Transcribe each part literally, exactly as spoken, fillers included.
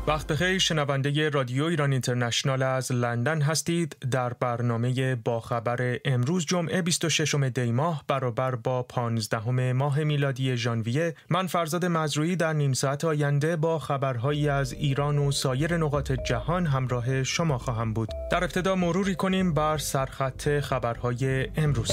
وقت بخیر، شنونده رادیو ایران اینترنشنال از لندن هستید. در برنامه با خبر امروز جمعه بیست و ششم دی ماه برابر با پانزدهم ماه میلادی ژانویه، من فرزاد مزروعی در نیم ساعت آینده با خبرهایی از ایران و سایر نقاط جهان همراه شما خواهم بود. در ابتدا مروری کنیم بر سرخط خبرهای امروز.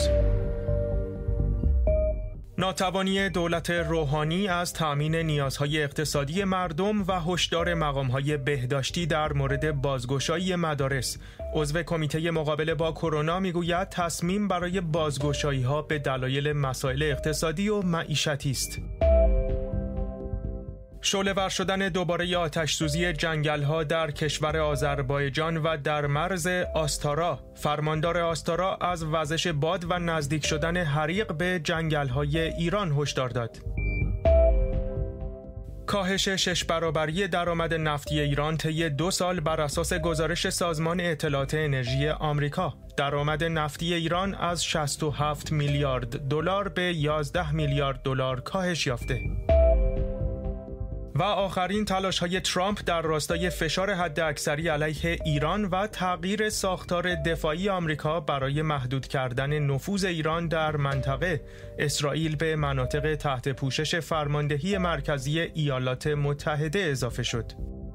ناتوانی دولت روحانی از تأمین نیازهای اقتصادی مردم و هشدار مقام‌های بهداشتی در مورد بازگشایی مدارس. عضو کمیته مقابله با کرونا میگوید تصمیم برای بازگشایی‌ها به دلایل مسائل اقتصادی و معیشتی است. شعله‌ور شدن دوباره آتش‌سوزی جنگل‌ها در کشور آذربایجان و در مرز آستارا. فرماندار آستارا از وزش باد و نزدیک شدن حریق به جنگل‌های ایران هشدار داد. کاهش شش برابری درآمد نفتی ایران طی دو سال بر اساس گزارش سازمان اطلاعات انرژی آمریکا. درآمد نفتی ایران از شصت و هفت میلیارد دلار به یازده میلیارد دلار کاهش یافته. و آخرین تلاش‌های ترامپ در راستای فشار حداکثری علیه ایران و تغییر ساختار دفاعی آمریکا برای محدود کردن نفوذ ایران در منطقه. اسرائیل به مناطق تحت پوشش فرماندهی مرکزی ایالات متحده اضافه شد.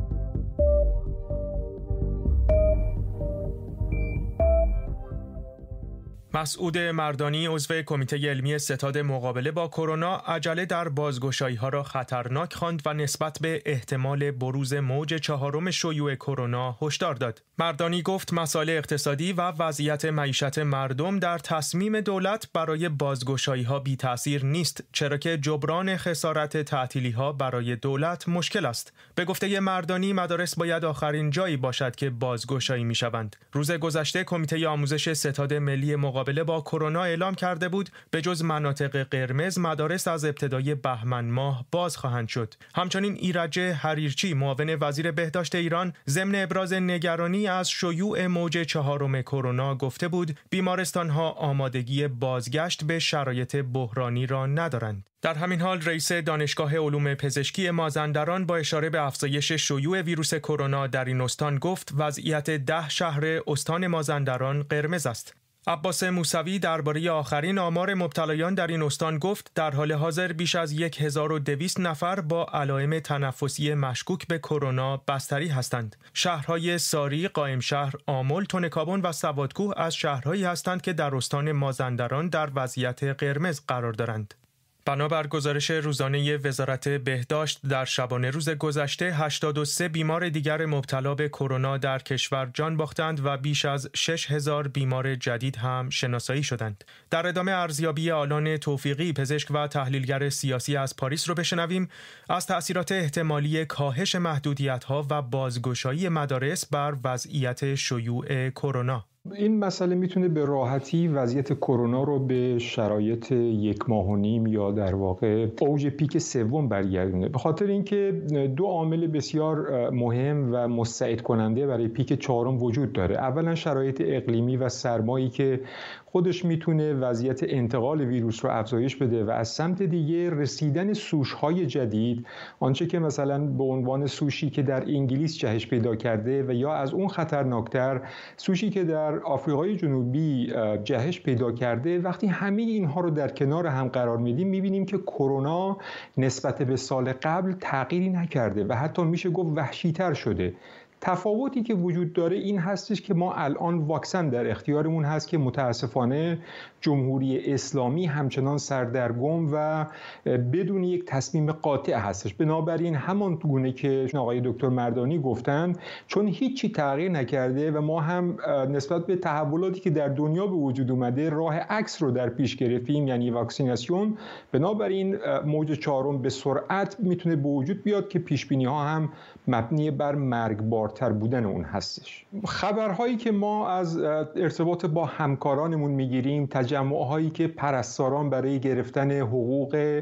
مسعود مردانی، عضو کمیته علمی ستاد مقابله با کرونا، عجله در بازگشایی‌ها را خطرناک خواند و نسبت به احتمال بروز موج چهارم شیوع کرونا هشدار داد. مردانی گفت مسائل اقتصادی و وضعیت معیشت مردم در تصمیم دولت برای بازگشایی‌ها بی تأثیر نیست، چرا که جبران خسارت تعطیلی‌ها برای دولت مشکل است. به گفته مردانی مدارس باید آخرین جایی باشد که بازگشایی می‌شوند. روز گذشته کمیته آموزش ستاد ملی مقابله با کرونا اعلام کرده بود به جز مناطق قرمز مدارس از ابتدای بهمن ماه باز خواهند شد. همچنین ایرج حریرچی، معاون وزیر بهداشت ایران، ضمن ابراز نگرانی از شیوع موج چهارم کرونا گفته بود بیمارستان‌ها آمادگی بازگشت به شرایط بحرانی را ندارند. در همین حال رئیس دانشگاه علوم پزشکی مازندران با اشاره به افزایش شیوع ویروس کرونا در این استان گفت وضعیت ده شهر استان مازندران قرمز است. عباس موسوی درباره آخرین آمار مبتلایان در این استان گفت در حال حاضر بیش از هزار و دویست نفر با علائم تنفسی مشکوک به کرونا بستری هستند. شهرهای ساری، قائمشهر، آمل، تنکابن و سوادکوه از شهرهایی هستند که در استان مازندران در وضعیت قرمز قرار دارند. بنابر گزارش روزانه وزارت بهداشت در شبانه روز گذشته هشتاد و سه بیمار دیگر مبتلا به کرونا در کشور جان باختند و بیش از شش هزار بیمار جدید هم شناسایی شدند. در ادامه ارزیابی آلان توفیقی، پزشک و تحلیلگر سیاسی از پاریس رو بشنویم از تأثیرات احتمالی کاهش محدودیت‌ها و بازگشایی مدارس بر وضعیت شیوع کرونا. این مسئله میتونه به راحتی وضعیت کرونا رو به شرایط یک ماه و نیم یا در واقع اوج پیک سوم برگردونه، به خاطر اینکه دو عامل بسیار مهم و مساعد کننده برای پیک چهارم وجود داره. اولا شرایط اقلیمی و سرمایی که خودش میتونه وضعیت انتقال ویروس رو افزایش بده و از سمت دیگه رسیدن سوش‌های جدید، آنچه که مثلا به عنوان سوشی که در انگلیس جهش پیدا کرده و یا از اون خطرناکتر سوشی که در آفریقای جنوبی جهش پیدا کرده، وقتی همه اینها رو در کنار هم قرار میدیم میبینیم که کرونا نسبت به سال قبل تغییری نکرده و حتی میشه گفت وحشی‌تر شده. تفاوتی که وجود داره این هستش که ما الان واکسن در اختیارمون هست که متاسفانه جمهوری اسلامی همچنان سردرگم و بدون یک تصمیم قاطع هستش. بنابراین همان گونه که آقای دکتر مردانی گفتن، چون هیچی تغییر نکرده و ما هم نسبت به تحولاتی که در دنیا به وجود اومده راه عکس رو در پیش گرفتیم، یعنی واکسیناسیون، بنابراین موج چهارم به سرعت میتونه به وجود بیاد که پیش بینی ها هم مبنی بر مرگبارتر بودن اون هستش. خبرهایی که ما از ارتباط با همکارانمون میگیریم، تجمعهایی که پرستاران برای گرفتن حقوق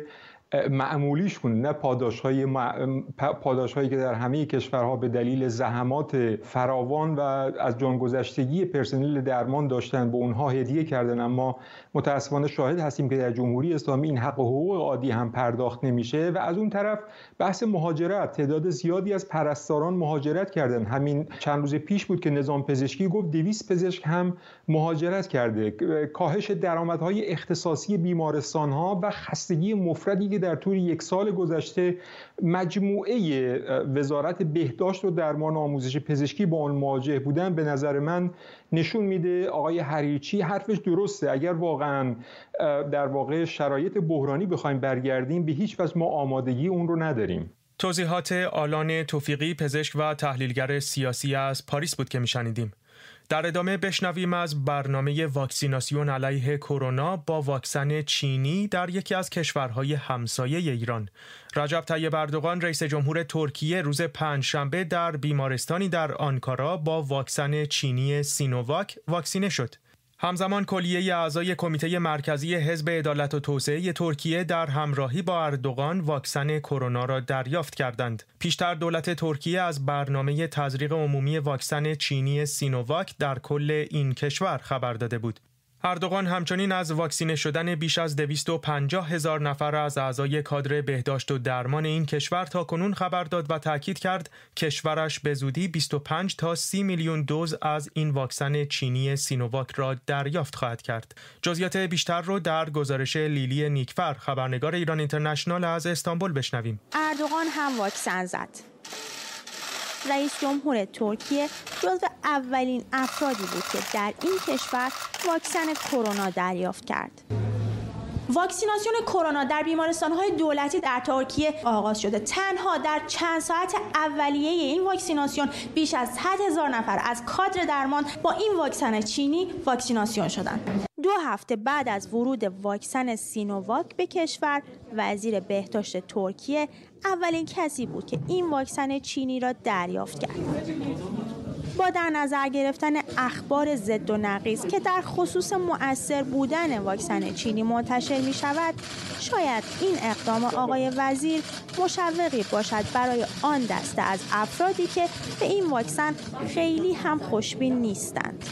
معمولیشون، نه پاداش‌های پاداش‌هایی که در همه کشورها به دلیل زحمات فراوان و از جانگذشتگی پرسنل درمان داشتن به اونها هدیه کردن. اما متأسفانه شاهد هستیم که در جمهوری اسلامی این حق و حقوق عادی هم پرداخت نمیشه و از اون طرف بحث مهاجرت، تعداد زیادی از پرستاران مهاجرت کردن. همین چند روز پیش بود که نظام پزشکی گفت دویست پزشک هم مهاجرت کرده. کاهش درآمدهای اختصاصی بیمارستان‌ها و خستگی مفرطی که در طول یک سال گذشته مجموعه وزارت بهداشت و درمان و آموزش پزشکی با آن مواجه بودن، به نظر من نشون میده آقای حریچی حرفش درسته. اگر واقعا در واقع شرایط بحرانی بخوایم برگردیم، به هیچ وجه ما آمادگی اون رو نداریم. توضیحات آلان توفیقی، پزشک و تحلیلگر سیاسی از پاریس بود که میشنیدیم. در ادامه بشنویم از برنامه واکسیناسیون علیه کرونا با واکسن چینی در یکی از کشورهای همسایه ایران. رجب طیب اردوغان رئیس جمهور ترکیه روز پنجشنبه در بیمارستانی در آنکارا با واکسن چینی سینوواک واکسینه شد. همزمان کلیه اعضای کمیته مرکزی حزب عدالت و توسعه ترکیه در همراهی با اردوغان واکسن کرونا را دریافت کردند. پیشتر دولت ترکیه از برنامه تزریق عمومی واکسن چینی سینوواک در کل این کشور خبر داده بود. اردوغان همچنین از واکسینه شدن بیش از دویست و پنجاه هزار نفر از اعضای کادر بهداشت و درمان این کشور تاکنون خبر داد و تاکید کرد کشورش به زودی بیست و پنج تا سی میلیون دوز از این واکسن چینی سینوواک را دریافت خواهد کرد. جزئیات بیشتر رو در گزارش لیلی نیکفر، خبرنگار ایران اینترنشنال از استانبول بشنویم. اردوغان هم واکسن زد. رئیس جمهور ترکیه جزو اولین افرادی بود که در این کشور واکسن کرونا دریافت کرد. واکسیناسیون کرونا در بیمارستان‌های دولتی در ترکیه آغاز شده. تنها در چند ساعت اولیه این واکسیناسیون بیش از صد هزار نفر از کادر درمان با این واکسن چینی واکسیناسیون شدند. دو هفته بعد از ورود واکسن سینوواک به کشور، وزیر بهداشت ترکیه اولین کسی بود که این واکسن چینی را دریافت کرد. با در نظر گرفتن اخبار ضد و نقیض که در خصوص مؤثر بودن واکسن چینی منتشر می شود، شاید این اقدام آقای وزیر مشوقی باشد برای آن دسته از افرادی که به این واکسن خیلی هم خوشبین نیستند.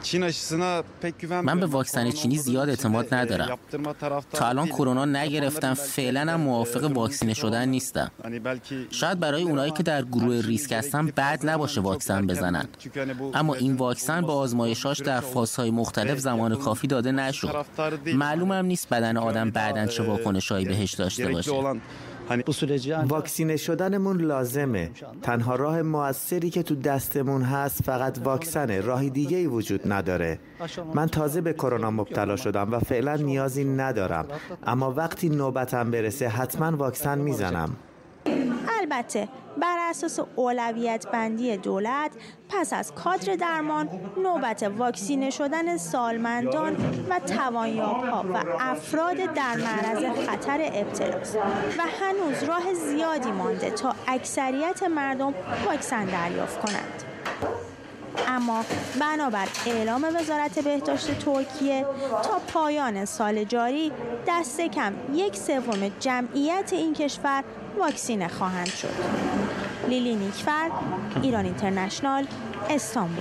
من به واکسن چینی زیاد اعتماد ندارم. تا الان کرونا نگرفتم، فعلا هم موافق واکسینه شدن نیستم. شاید برای اونایی که در گروه ریسک هستن بد نباشه واکسن بزنن. اما این واکسن با آزمایشاش در فازهای مختلف زمان کافی داده نشد. معلومم نیست بدن آدم بعداً چه واکنشایی بهش داشته باشه. واکسینه شدنمون لازمه. تنها راه موثری که تو دستمون هست فقط واکسنه. راهی دیگه ای وجود نداره. من تازه به کرونا مبتلا شدم و فعلا نیازی ندارم، اما وقتی نوبتم برسه حتما واکسن میزنم. البته بر اساس اولویت بندی دولت پس از کادر درمان نوبت واکسینه شدن سالمندان و توانیاب‌ها و افراد در معرض خطر ابتلاست و هنوز راه زیادی مانده تا اکثریت مردم واکسن دریافت کنند. اما بنابر اعلام وزارت بهداشت ترکیه تا پایان سال جاری دست کم یک سوم جمعیت این کشور واکسینه خواهند شد. لیلی نیکفر، ایران اینترنشنال، استانبول.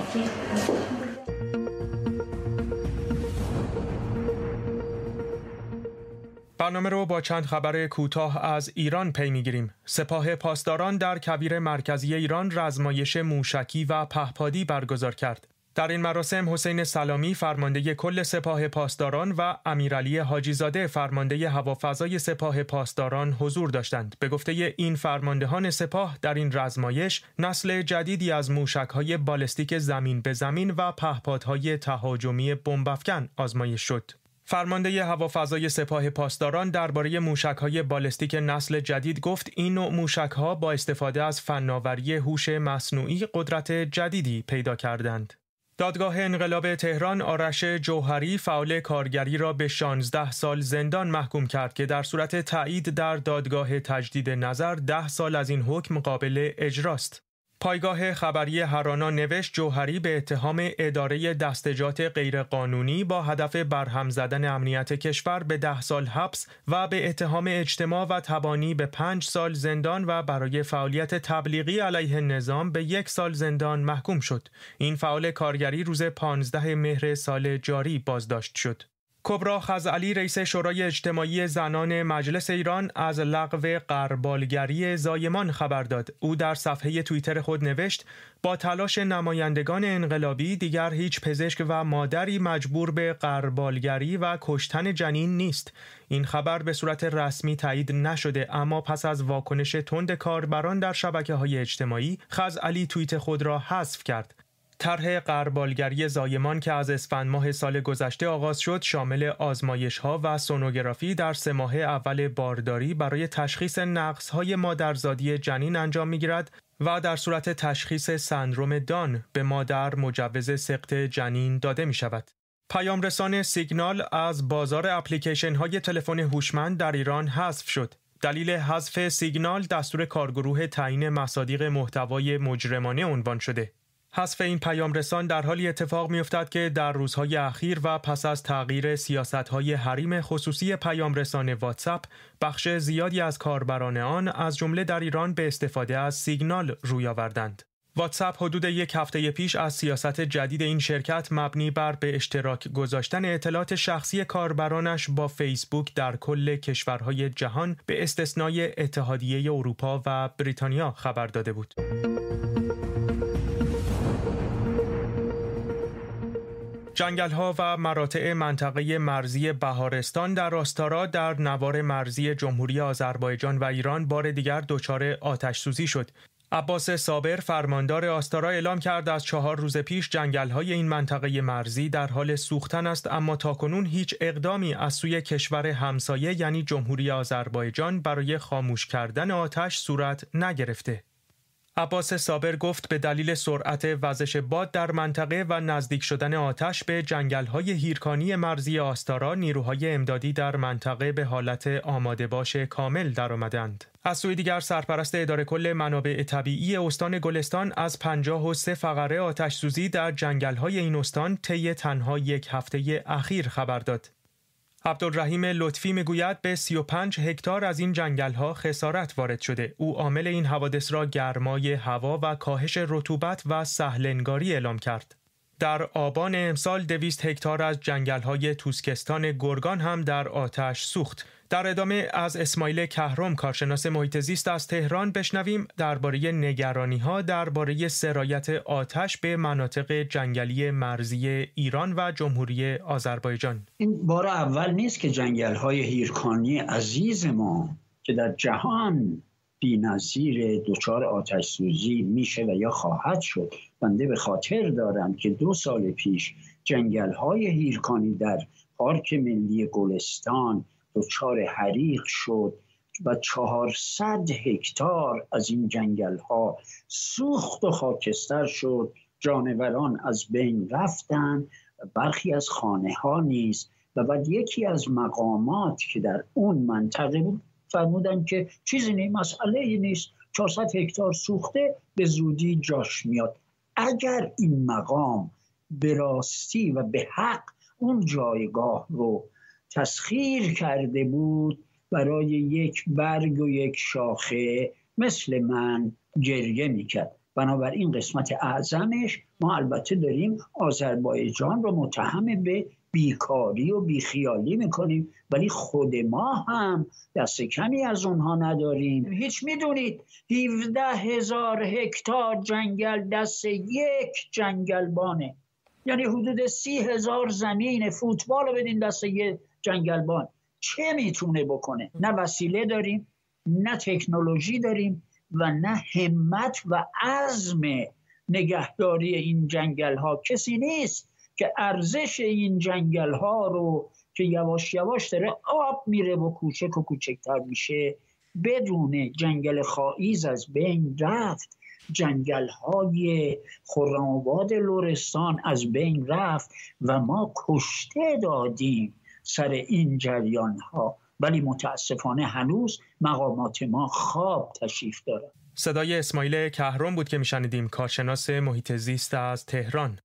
برنامه رو با چند خبر کوتاه از ایران پی می‌گیریم. سپاه پاسداران در کویر مرکزی ایران رزمایش موشکی و پهپادی برگزار کرد. در این مراسم حسین سلامی فرمانده کل سپاه پاسداران و امیرعلی حاجی زاده فرمانده هوافضای سپاه پاسداران حضور داشتند. به گفته این فرماندهان سپاه در این رزمایش نسل جدیدی از موشک‌های بالستیک زمین به زمین و پهپادهای تهاجمی بمب‌افکن آزمایش شد. فرمانده هوافضای سپاه پاسداران درباره موشک‌های بالستیک نسل جدید گفت این نوع موشک‌ها با استفاده از فناوری هوش مصنوعی قدرت جدیدی پیدا کردند. دادگاه انقلاب تهران آرش جوهری فعال کارگری را به شانزده سال زندان محکوم کرد که در صورت تایید در دادگاه تجدید نظر ده سال از این حکم قابل اجراست. پایگاه خبری هرانا نوشت جوهری به اتهام اداره دستجات غیرقانونی با هدف برهم زدن امنیت کشور به ده سال حبس و به اتهام اجتماع و تبانی به پنج سال زندان و برای فعالیت تبلیغی علیه نظام به یک سال زندان محکوم شد. این فعال کارگری روز پانزده مهر سال جاری بازداشت شد. کبرا خزعلی رئیس شورای اجتماعی زنان مجلس ایران از لغو غربالگری زایمان خبر داد. او در صفحه توییتر خود نوشت: با تلاش نمایندگان انقلابی دیگر هیچ پزشک و مادری مجبور به غربالگری و کشتن جنین نیست. این خبر به صورت رسمی تایید نشده، اما پس از واکنش تند کاربران در شبکه‌های اجتماعی خزعلی توییت خود را حذف کرد. طرح غربالگری زایمان که از اسفند ماه سال گذشته آغاز شد شامل آزمایش‌ها و سونوگرافی در سه ماه اول بارداری برای تشخیص نقص‌های مادرزادی جنین انجام می‌گیرد و در صورت تشخیص سندروم دان به مادر مجوز سقط جنین داده می‌شود. پیامرسان سیگنال از بازار اپلیکیشن‌های تلفن هوشمند در ایران حذف شد. دلیل حذف سیگنال دستور کارگروه تعیین مصادیق محتوای مجرمانه عنوان شده. حذف این پیامرسان در حالی اتفاق می‌افتد که در روزهای اخیر و پس از تغییر سیاست‌های حریم خصوصی پیامرسان واتساپ، بخش زیادی از کاربران آن از جمله در ایران به استفاده از سیگنال روی آوردند. واتساپ حدود یک هفته پیش از سیاست جدید این شرکت مبنی بر به اشتراک گذاشتن اطلاعات شخصی کاربرانش با فیسبوک در کل کشورهای جهان به استثنای اتحادیه اروپا و بریتانیا خبر داده بود. جنگل‌ها و مراتع منطقه مرزی بهارستان در آستارا در نوار مرزی جمهوری آذربایجان و ایران بار دیگر دچار آتش‌سوزی شد. عباس صابر فرماندار آستارا اعلام کرد از چهار روز پیش جنگل‌های این منطقه مرزی در حال سوختن است، اما تاکنون هیچ اقدامی از سوی کشور همسایه یعنی جمهوری آذربایجان برای خاموش کردن آتش صورت نگرفته. عباس صابر گفت به دلیل سرعت وزش باد در منطقه و نزدیک شدن آتش به جنگل‌های هیرکانی مرزی آستارا، نیروهای امدادی در منطقه به حالت آماده باش کامل درآمدند. از سوی دیگر سرپرست اداره کل منابع طبیعی استان گلستان از پنجاه و سه فقره آتش‌سوزی در جنگل‌های این استان طی تنها یک هفته اخیر خبر داد. عبدالرحیم لطفی میگوید به سی و پنج هکتار از این جنگل‌ها خسارت وارد شده. او عامل این حوادث را گرمای هوا و کاهش رطوبت و سهلنگاری اعلام کرد. در آبان امسال دویست هکتار از جنگل‌های توسکستان گرگان هم در آتش سوخت. در ادامه از اسماعیل کهرم کارشناس محیط زیست از تهران بشنویم درباره نگرانی‌ها درباره سرایت آتش به مناطق جنگلی مرزی ایران و جمهوری آذربایجان. این بار اول نیست که جنگل‌های هیرکانی عزیز ما که در جهان بی‌نظیر دچار آتش سوزی میشه و یا خواهد شد. بنده به خاطر دارم که دو سال پیش جنگل‌های هیرکانی در پارک ملی گلستان دچار حریق شد و چهارصد هکتار از این جنگل‌ها سوخت و خاکستر شد. جانوران از بین رفتند، برخی از خانه‌ها نیز. و بعد یکی از مقامات که در اون منطقه بود فرمودن که چیزی نیست، مسئله نیست، چهارصد هکتار سوخته به زودی جاش میاد. اگر این مقام به راستی و به حق اون جایگاه رو تسخیر کرده بود، برای یک برگ و یک شاخه مثل من گریه میکرد. بنابراین قسمت اعظمش ما البته داریم آذربایجان رو متهم به بیکاری و بیخیالی میکنیم، ولی خود ما هم دست کمی از اونها نداریم. هیچ میدونید هفده هزار هکتار جنگل دست یک جنگلبانه، یعنی حدود سی هزار زمین فوتبال رو بدین دست یک جنگلبان. چه میتونه بکنه؟ نه وسیله داریم، نه تکنولوژی داریم و نه همت و عزم نگهداری این جنگل ها. کسی نیست که ارزش این جنگل ها رو که یواش یواش داره آب میره و کوچک و کوچکتر میشه بدون جنگل خائیز از بین رفت. جنگل های خرم‌آباد لرستان از بین رفت و ما کشته دادیم سر این جریان ها، ولی متاسفانه هنوز مقامات ما خواب تشریف دارند. صدای اسماعیل کهرم بود که میشنیدیم، کارشناس محیط زیست از تهران.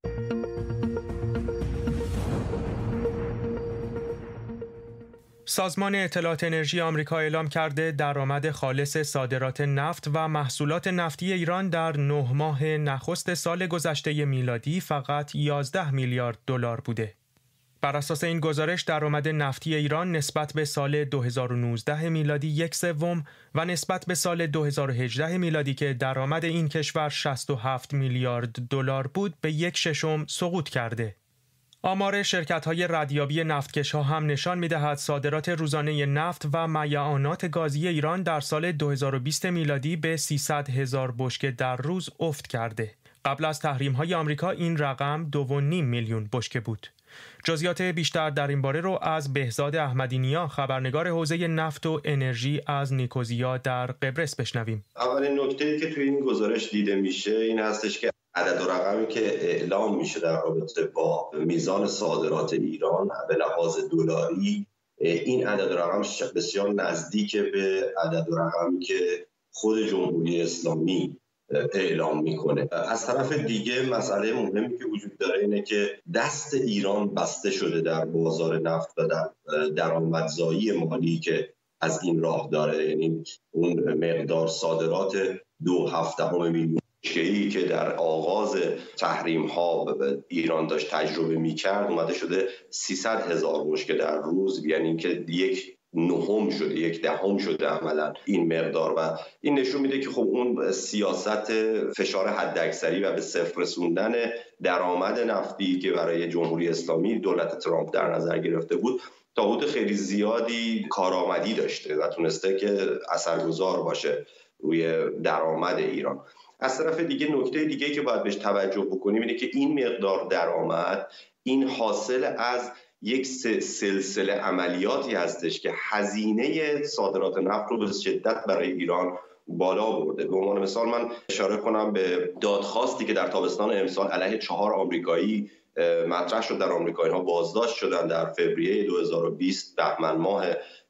سازمان اطلاعات انرژی آمریکا اعلام کرده درآمد خالص صادرات نفت و محصولات نفتی ایران در نه ماه نخست سال گذشته میلادی فقط یازده میلیارد دلار بوده. بر اساس این گزارش درآمد نفتی ایران نسبت به سال دو هزار و نوزده میلادی یک سوم و نسبت به سال دو هزار و هجده میلادی که درآمد این کشور شصت و هفت میلیارد دلار بود به یک ششم سقوط کرده. آمار شرکت‌های ردیابی نفتکش‌ها هم نشان می‌دهد صادرات روزانه نفت و مایعات گازی ایران در سال دو هزار و بیست میلادی به سیصد هزار بشکه در روز افت کرده. قبل از تحریم‌های آمریکا این رقم دو و نیم میلیون بشکه بود. جزئیات بیشتر در این باره رو از بهزاد احمدی‌نیا، خبرنگار حوزه نفت و انرژی از نیکوزیا در قبرس بشنویم. اولین نکته‌ای که توی این گزارش دیده میشه این هستش که عدد و رقمی که اعلام میشه در رابطه با میزان صادرات ایران به لحاظ دلاری، این عدد و رقم بسیار نزدیک به عدد و رقمی که خود جمهوری اسلامی اعلام میکنه. از طرف دیگه مسئله مهمی که وجود داره اینه که دست ایران بسته شده در بازار نفت و در درآمدزایی مالی که از این راه داره، یعنی اون مقدار صادرات دو هفتم میلیون بشکه‌ای که در آغاز تحریم ها ایران داشت تجربه میکرد اومده شده سیصد هزار بشکه در روز، یعنی که یک نهم شده، یک دهم شده عملا این مقدار. و این نشون میده که خب اون سیاست فشار حداکثری و به صفر رسوندن درآمد نفتی که برای جمهوری اسلامی دولت ترامپ در نظر گرفته بود تا حد خیلی زیادی کارآمدی داشته و تونسته که اثرگذار باشه روی درآمد ایران. از طرف دیگه نکته دیگه که باید بهش توجه بکنیم اینه که این مقدار درآمد این حاصل از یک سلسله عملیاتی هستش که هزینه صادرات نفت رو به شدت برای ایران بالا برده. به عنوان مثال من اشاره کنم به دادخواستی که در تابستان امسال علیه چهار آمریکایی مطرح شد. در آمریکایی ها بازداشت شدن در فوریه دو هزار و بیست، بهمن ماه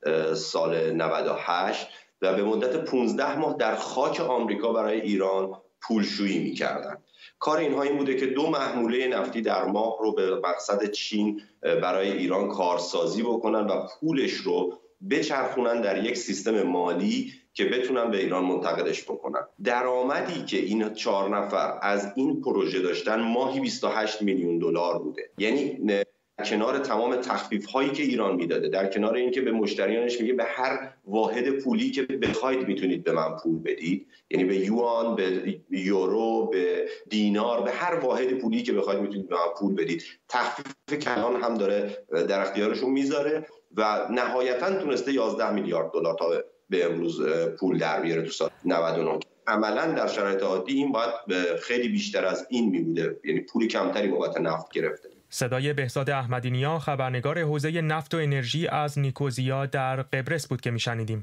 سال نود و هشت، و به مدت پانزده ماه در خاک آمریکا برای ایران پولشویی می‌کردن. کار اینها این بوده که دو محموله نفتی در ماه رو به مقصد چین برای ایران کارسازی بکنن و پولش رو بچرخونن در یک سیستم مالی که بتونن به ایران منتقلش بکنن. درآمدی که این چهار نفر از این پروژه داشتن ماهی بیست و هشت میلیون دلار بوده. یعنی کنار تمام تخفیف هایی که ایران میداده، در کنار اینکه به مشتریانش میگه به هر واحد پولی که بخواید میتونید به من پول بدید، یعنی به یوان، به یورو، به دینار، به هر واحد پولی که بخواید میتونید به من پول بدید، تخفیف کلان هم داره در اختیارشون میذاره و نهایتا تونسته یازده میلیارد دلار تا به امروز پول در بیاره تو سال نود و نه. عملا در شرایط عادی این باید خیلی بیشتر از این میبوده، یعنی پول کمتری بابت نفت گرفته. صدای بهزاد احمدی‌نیا، خبرنگار حوزه نفت و انرژی از نیکوزیا در قبرس بود که میشنیدیم.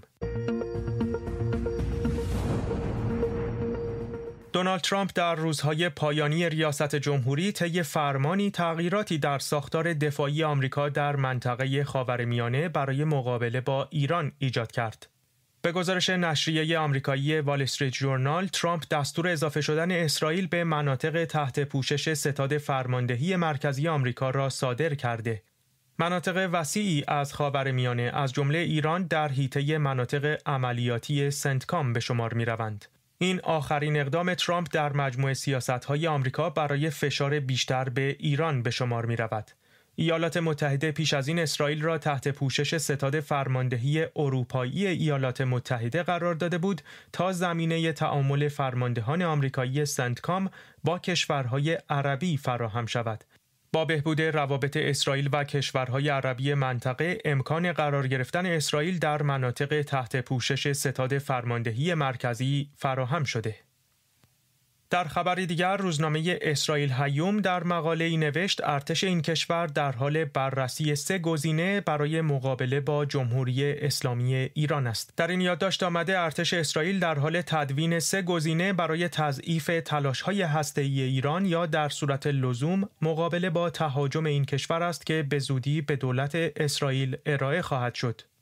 دونالد ترامپ در روزهای پایانی ریاست جمهوری طی فرمانی تغییراتی در ساختار دفاعی آمریکا در منطقه خاورمیانه برای مقابله با ایران ایجاد کرد. به گزارش نشریه آمریکایی وال استریت ژورنال، ترامپ دستور اضافه شدن اسرائیل به مناطق تحت پوشش ستاد فرماندهی مرکزی آمریکا را صادر کرده. مناطق وسیعی از خاورمیانه از جمله ایران در حیطه مناطق عملیاتی سنتکام به شمار می‌روند. این آخرین اقدام ترامپ در مجموعه سیاست‌های آمریکا برای فشار بیشتر به ایران به شمار می‌رود. ایالات متحده پیش از این اسرائیل را تحت پوشش ستاد فرماندهی اروپایی ایالات متحده قرار داده بود تا زمینه تعامل فرماندهان آمریکایی سنتکام با کشورهای عربی فراهم شود. با بهبود روابط اسرائیل و کشورهای عربی منطقه، امکان قرار گرفتن اسرائیل در مناطق تحت پوشش ستاد فرماندهی مرکزی فراهم شده. در خبری دیگر، روزنامه اسرائیل هیوم در مقاله‌ای نوشت ارتش این کشور در حال بررسی سه گزینه برای مقابله با جمهوری اسلامی ایران است. در این یادداشت آمده ارتش اسرائیل در حال تدوین سه گزینه برای تضعیف تلاش‌های هسته‌ای ایران یا در صورت لزوم مقابله با تهاجم این کشور است که به زودی به دولت اسرائیل ارائه خواهد شد.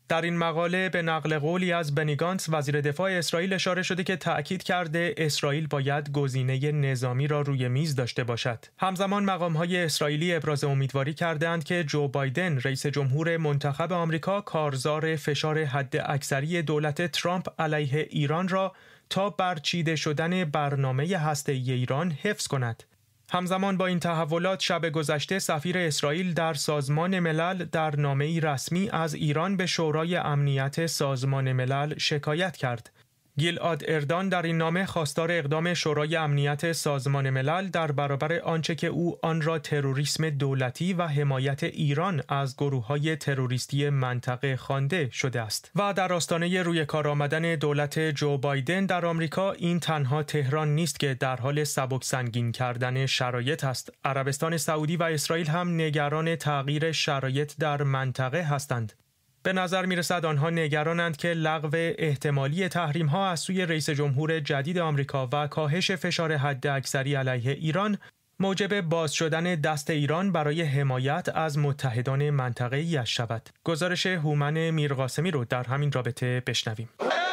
در این مقاله به نقل قولی از بنی گانتس وزیر دفاع اسرائیل اشاره شده که تأکید کرده اسرائیل باید گزینه نظامی را روی میز داشته باشد. همزمان مقام‌های اسرائیلی ابراز امیدواری کردند که جو بایدن رئیس جمهور منتخب آمریکا کارزار فشار حد اکثری دولت ترامپ علیه ایران را تا برچیده شدن برنامه هسته‌ای ایران حفظ کند. همزمان با این تحولات شب گذشته سفیر اسرائیل در سازمان ملل در نامه‌ای رسمی از ایران به شورای امنیت سازمان ملل شکایت کرد. گیلعاد اردان در این نامه خواستار اقدام شورای امنیت سازمان ملل در برابر آنچه که او آن را تروریسم دولتی و حمایت ایران از گروه‌های تروریستی منطقه خوانده شده است. و در آستانه روی کار آمدن دولت جو بایدن در آمریکا، این تنها تهران نیست که در حال سبک سنگین کردن شرایط است. عربستان سعودی و اسرائیل هم نگران تغییر شرایط در منطقه هستند. به نظر می‌رسد آنها نگرانند که لغو احتمالی تحریم‌ها از سوی رئیس جمهور جدید آمریکا و کاهش فشار حداکثری علیه ایران موجب باز شدن دست ایران برای حمایت از متحدان منطقه‌ای‌اش شود. گزارش هومن میرقاسمی رو در همین رابطه بشنویم.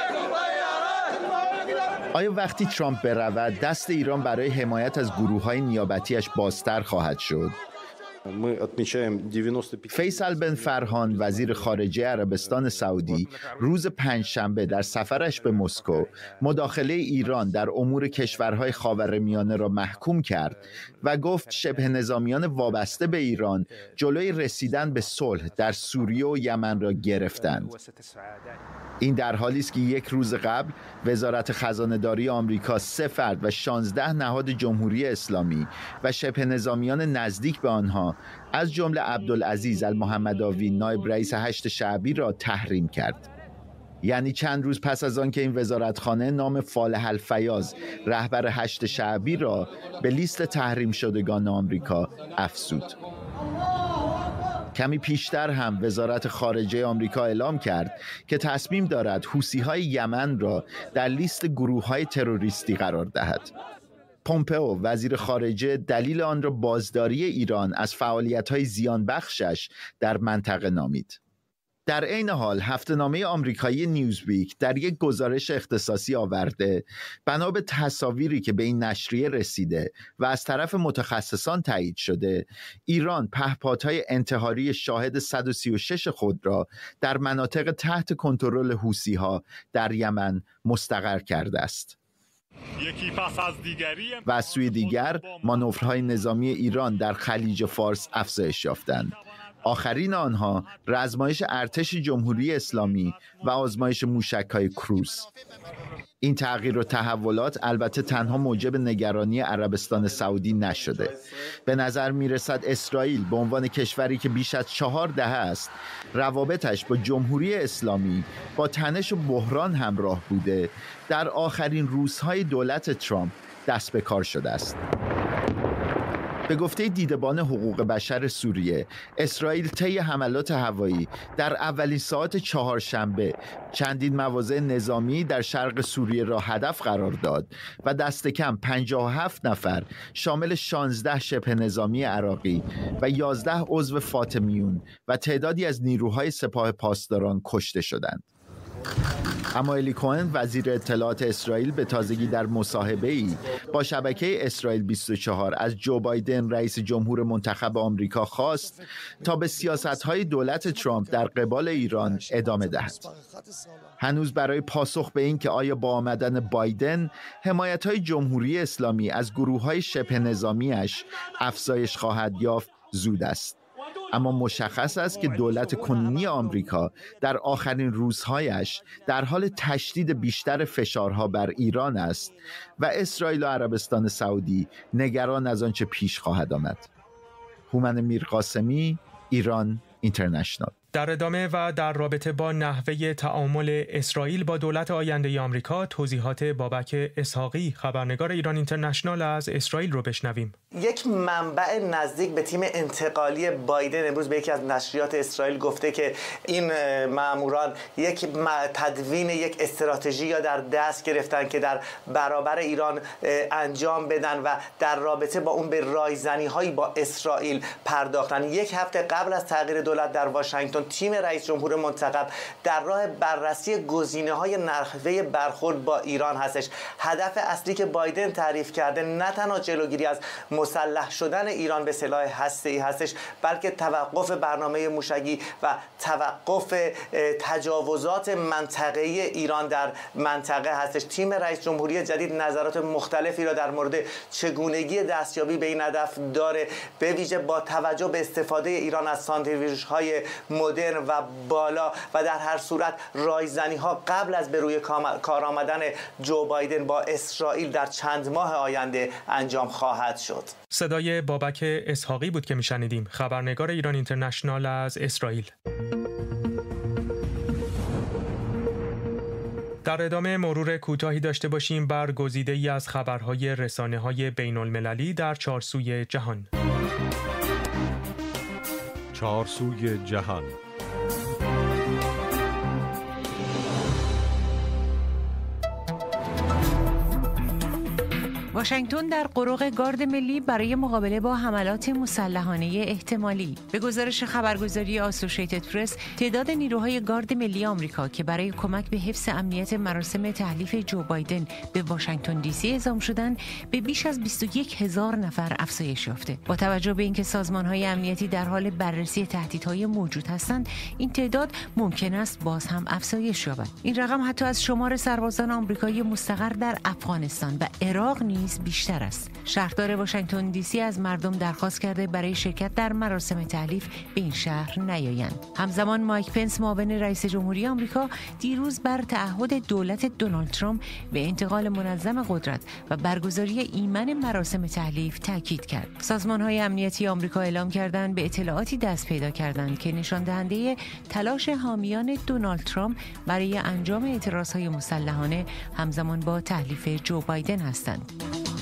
آیا وقتی ترامپ برود دست ایران برای حمایت از گروه‌های نیابتی‌اش بازتر خواهد شد؟ فیصل بن فرهان وزیر خارجه عربستان سعودی روز پنجشنبه در سفرش به مسکو مداخله ایران در امور کشورهای خاورمیانه را محکوم کرد و گفت شبه نظامیان وابسته به ایران جلوی رسیدن به صلح در سوریه و یمن را گرفتند. این در حالی است که یک روز قبل وزارت خزانه‌داری آمریکا سه فرد و شانزده نهاد جمهوری اسلامی و شبه نظامیان نزدیک به آنها از جمله عبدالعزیز المحمداوی نایب رئیس هشت شعبی را تحریم کرد. یعنی چند روز پس از آن که این وزارتخانه نام فالح الفیاض رهبر هشت شعبی را به لیست تحریم شدگان آمریکا افزود. کمی پیشتر هم وزارت خارجه آمریکا اعلام کرد که تصمیم دارد حوثی‌های یمن را در لیست گروه‌های تروریستی قرار دهد. پومپئو وزیر خارجه دلیل آن را بازداری ایران از فعالیت‌های زیانبخشش در منطقه نامید. در عین حال هفته‌نامه آمریکایی نیوزویک در یک گزارش اختصاصی آورده بنا به تصاویری که به این نشریه رسیده و از طرف متخصصان تایید شده، ایران پهپادهای انتحاری شاهد صد و سی و شش خود را در مناطق تحت کنترل حوثی‌ها در یمن مستقر کرده است. یکی پس از دیگری و از سوی دیگر مانورهای نظامی ایران در خلیج فارس افزایش یافتند. آخرین آنها رزمایش ارتش جمهوری اسلامی و آزمایش موشک‌های کروز. این تغییر و تحولات البته تنها موجب نگرانی عربستان سعودی نشده. به نظر می‌رسد اسرائیل به عنوان کشوری که بیش از چهار دهه است روابطش با جمهوری اسلامی با تنش و بحران همراه بوده، در آخرین روزهای دولت ترامپ دست به کار شده است. به گفته دیدبان حقوق بشر سوریه، اسرائیل طی حملات هوایی در اولین ساعات چهارشنبه چندین مواضع نظامی در شرق سوریه را هدف قرار داد و دست کم پنجاه و هفت نفر شامل شانزده شبه نظامی عراقی و یازده عضو فاطمیون و تعدادی از نیروهای سپاه پاسداران کشته شدند. اما الی کوهن وزیر اطلاعات اسرائیل به تازگی در مصاحبه‌ای با شبکه اسرائیل بیست و چهار از جو بایدن رئیس جمهور منتخب آمریکا خواست تا به سیاست‌های دولت ترامپ در قبال ایران ادامه دهد. هنوز برای پاسخ به این که آیا با آمدن بایدن حمایت‌های جمهوری اسلامی از گروه‌های شبه نظامی‌اش افزایش خواهد یافت زود است. اما مشخص است که دولت کنونی آمریکا در آخرین روزهایش در حال تشدید بیشتر فشارها بر ایران است و اسرائیل و عربستان سعودی نگران از آنچه پیش خواهد آمد. هومن میرقاسمی، ایران اینترنشنال. در ادامه و در رابطه با نحوه تعامل اسرائیل با دولت آینده آمریکا، توضیحات بابک اسحاقی خبرنگار ایران اینترنشنال از اسرائیل رو بشنویم. یک منبع نزدیک به تیم انتقالی بایدن امروز به یکی از نشریات اسرائیل گفته که این ماموران یک تدوین یک استراتژی یا در دست گرفتن که در برابر ایران انجام بدن و در رابطه با اون به رایزنی هایی با اسرائیل پرداختن. یک هفته قبل از تغییر دولت در واشنگتن تیم رئیس جمهور منتخب در راه بررسی گزینه های نحوه برخورد با ایران هستش. هدف اصلی که بایدن تعریف کرده نه تنها جلوگیری از مسلح شدن ایران به سلاح هسته‌ای هستش، بلکه توقف برنامه موشکی و توقف تجاوزات منطقه‌ای ایران در منطقه هستش. تیم رئیس جمهوری جدید نظرات مختلفی را در مورد چگونگی دستیابی به این هدف داره، به ویژه با توجه به استفاده ایران از ساندویچ‌های مدرن و بالا و در هر صورت رایزنی‌ها قبل از به روی کار آمدن جو بایدن با اسرائیل در چند ماه آینده انجام خواهد شد. صدای بابک اسحاقی بود که میشنیدیم، خبرنگار ایران اینترنشنال از اسرائیل. در ادامه مرور کوتاهی داشته باشیم بر گزیده‌ای از خبرهای رسانه‌های بین‌المللی در چارسوی جهان. چارسوی جهان. واشنگتن در قرق گارد ملی برای مقابله با حملات مسلحانه احتمالی. به گزارش خبرگزاری آسوشیتد پرس، تعداد نیروهای گارد ملی آمریکا که برای کمک به حفظ امنیت مراسم تحلیف جو بایدن به واشنگتن دی سی اعزام شدند به بیش از بیست و یک هزار نفر افزایش یافته. با توجه به اینکه سازمان‌های امنیتی در حال بررسی تهدیدهای موجود هستند، این تعداد ممکن است باز هم افزایش یابد. این رقم حتی از شمار سربازان آمریکایی مستقر در افغانستان و عراق نیز بیشتر است. شهردار واشنگتن دی سی از مردم درخواست کرده برای شرکت در مراسم تحلیف به این شهر نیایند. همزمان مایک پنس معاون رئیس جمهوری آمریکا دیروز بر تعهد دولت دونالد ترامپ به انتقال منظم قدرت و برگزاری ایمن مراسم تحلیف تاکید کرد. سازمان‌های امنیتی آمریکا اعلام کردند به اطلاعاتی دست پیدا کردند که نشان دهنده تلاش حامیان دونالد ترامپ برای انجام اعتراضهای مسلحانه همزمان با تحلیف جو بایدن هستند.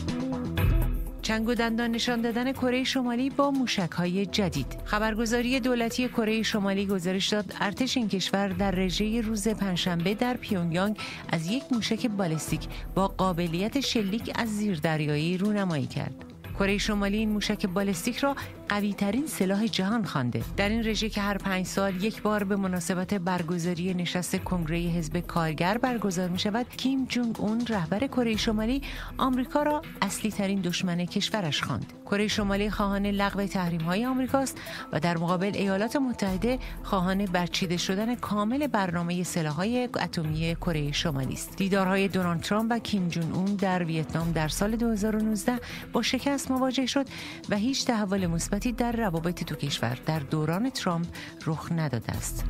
چنگ و دندان نشان دادن کره شمالی با موشک‌های جدید. خبرگزاری دولتی کره شمالی گزارش داد ارتش این کشور در رژه روز پنجشنبه در پیونگیانگ از یک موشک بالستیک با قابلیت شلیک از زیردریایی رونمایی کرد. کره شمالی این موشک بالستیک را قوی ترین سلاح جهان خوانده. در این رژه که هر پنج سال یک بار به مناسبت برگزاری نشست کنگره حزب کارگر برگزار می شود، کیم جونگ اون رهبر کره شمالی آمریکا را اصلی ترین دشمن کشورش خواند. کره شمالی خواهان لغو تحریم های آمریکاست و در مقابل ایالات متحده خواهان برچیده شدن کامل برنامه سلاح‌های اتمی کره شمالی است. دیدارهای دونالد ترامپ و کیم جونگ اون در ویتنام در سال دو هزار و نوزده با شکست مواجه شد و هیچ تحول مثبتی در روابط دو کشور در دوران ترامپ رخ نداده است.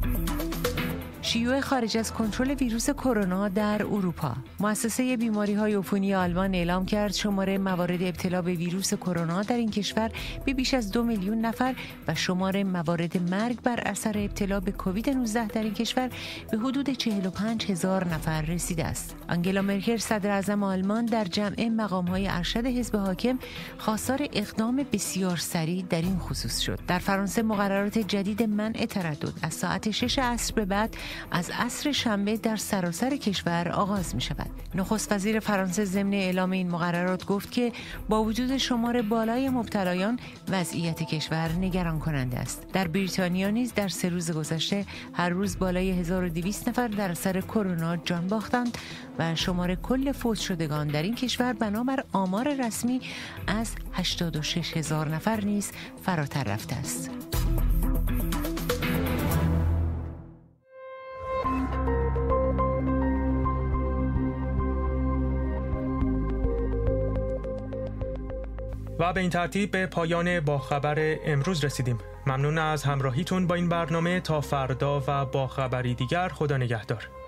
شیوع خارج از کنترل ویروس کرونا در اروپا. مؤسسه بیماری‌های عفونی آلمان اعلام کرد شمار موارد ابتلا به ویروس کرونا در این کشور به بیش از دو میلیون نفر و شمار موارد مرگ بر اثر ابتلا به کووید نوزده در این کشور به حدود چهل و پنج هزار نفر رسیده است. آنگلا مرکل صدر اعظم آلمان در جمع مقام‌های ارشد حزب حاکم خواستار اقدام بسیار سریع در این خصوص شد. در فرانسه مقررات جدید منع تردد از ساعت شش عصر به بعد از عصر شنبه در سراسر کشور آغاز می شود. نخست وزیر فرانسه ضمن اعلام این مقررات گفت که با وجود شمار بالای مبتلایان وضعیت کشور نگران کننده است. در بریتانیا نیز در سه روز گذشته هر روز بالای هزار و دویست نفر در اثر کرونا جان باختند و شمار کل فوت شدگان در این کشور بنابر آمار رسمی از هشتاد و شش هزار نفر نیز فراتر رفته است. و به این ترتیب به پایان با خبر امروز رسیدیم. ممنون از همراهیتون با این برنامه. تا فردا و با خبری دیگر، خدا نگهدار.